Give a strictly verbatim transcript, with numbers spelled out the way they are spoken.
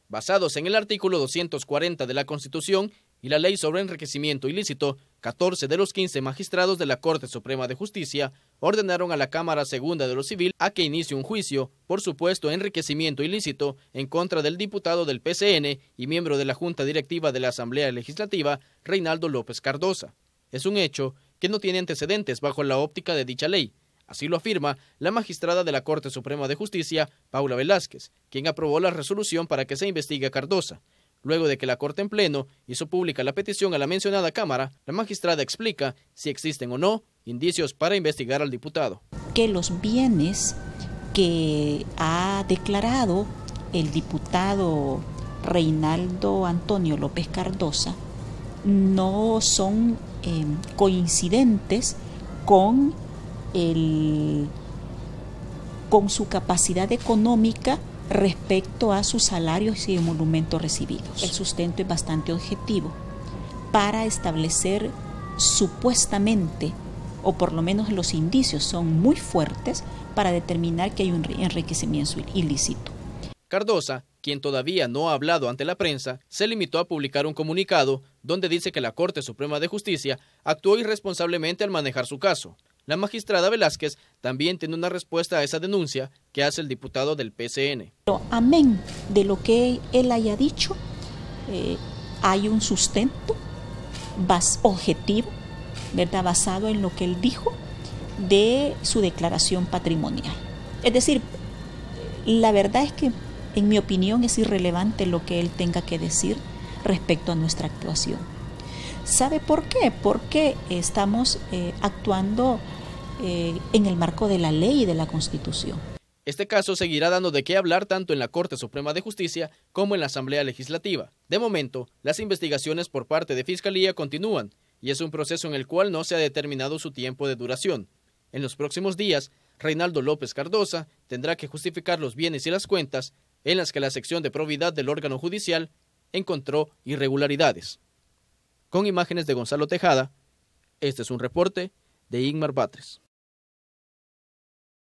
basados en el artículo doscientos cuarenta de la Constitución y la Ley sobre Enriquecimiento Ilícito, catorce de los quince magistrados de la Corte Suprema de Justicia ordenaron a la Cámara Segunda de lo Civil a que inicie un juicio por supuesto enriquecimiento ilícito en contra del diputado del P C N y miembro de la Junta Directiva de la Asamblea Legislativa, Reinaldo López Cardosa. Es un hecho que no tiene antecedentes bajo la óptica de dicha ley. Así lo afirma la magistrada de la Corte Suprema de Justicia, Paula Velázquez, quien aprobó la resolución para que se investigue a Cardosa. Luego de que la Corte en pleno hizo pública la petición a la mencionada Cámara, la magistrada explica si existen o no indicios para investigar al diputado. Que los bienes que ha declarado el diputado Reinaldo Antonio López Cardosa no son eh, coincidentes con, el, con su capacidad económica respecto a sus salarios y emolumentos recibidos. El sustento es bastante objetivo para establecer supuestamente, o por lo menos los indicios son muy fuertes para determinar que hay un enriquecimiento ilícito. Cardosa, quien todavía no ha hablado ante la prensa, se limitó a publicar un comunicado donde dice que la Corte Suprema de Justicia actuó irresponsablemente al manejar su caso. La magistrada Velázquez también tiene una respuesta a esa denuncia que hace el diputado del P C N. Pero, amén de lo que él haya dicho, eh, hay un sustento bas objetivo, ¿verdad?, basado en lo que él dijo de su declaración patrimonial. Es decir, la verdad es que en mi opinión es irrelevante lo que él tenga que decir respecto a nuestra actuación. ¿Sabe por qué? Porque estamos eh, actuando eh, en el marco de la ley y de la Constitución. Este caso seguirá dando de qué hablar tanto en la Corte Suprema de Justicia como en la Asamblea Legislativa. De momento, las investigaciones por parte de Fiscalía continúan y es un proceso en el cual no se ha determinado su tiempo de duración. En los próximos días, Reinaldo López Cardosa tendrá que justificar los bienes y las cuentas en las que la sección de probidad del órgano judicial encontró irregularidades. Con imágenes de Gonzalo Tejada, este es un reporte de Igmar Batres.